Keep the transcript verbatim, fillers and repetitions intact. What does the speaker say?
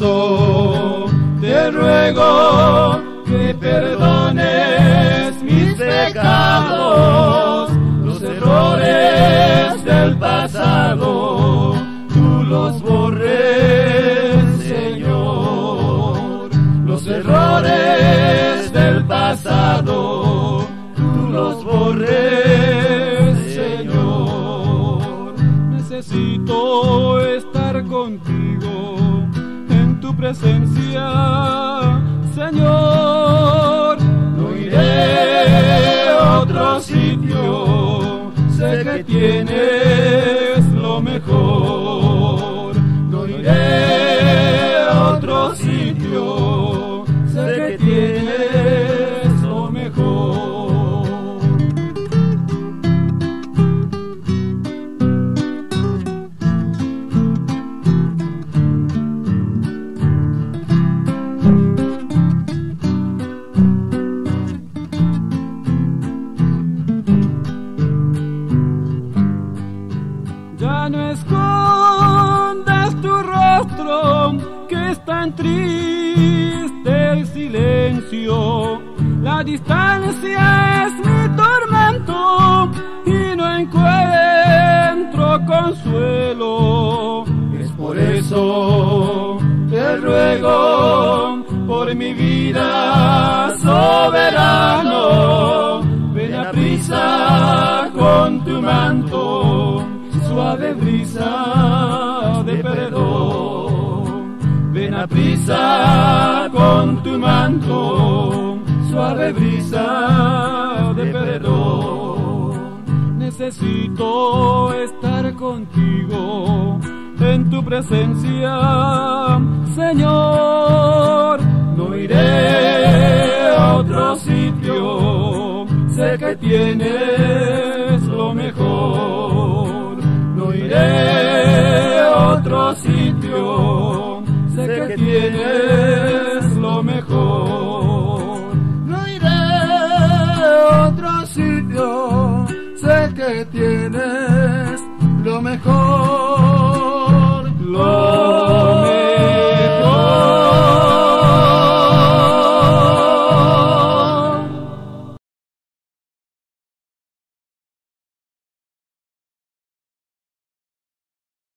eso te ruego que perdones mis pecados, los errores del pasado, tú los borres, Señor. Los errores del pasado, tú los borres, Señor. Necesito estar contigo en tu presencia, Señor. No iré a otro sitio, sé que tienes lo mejor. No iré a otro sitio, sé que tienes lo mejor. Ya no escondes tu rostro, que es tan triste el silencio. La distancia es mi tormento y no encuentro consuelo. Es por eso te ruego por mi vida, soberano. Ven a prisa con tu manto, suave brisa de perdón. Ven a prisa con tu manto, suave brisa de perdón. Necesito estar contigo en tu presencia, Señor. No iré a otro sitio, sé que tienes lo mejor. No iré a otro sitio, sé que tienes lo mejor. No iré a otro sitio, sé que tienes lo mejor.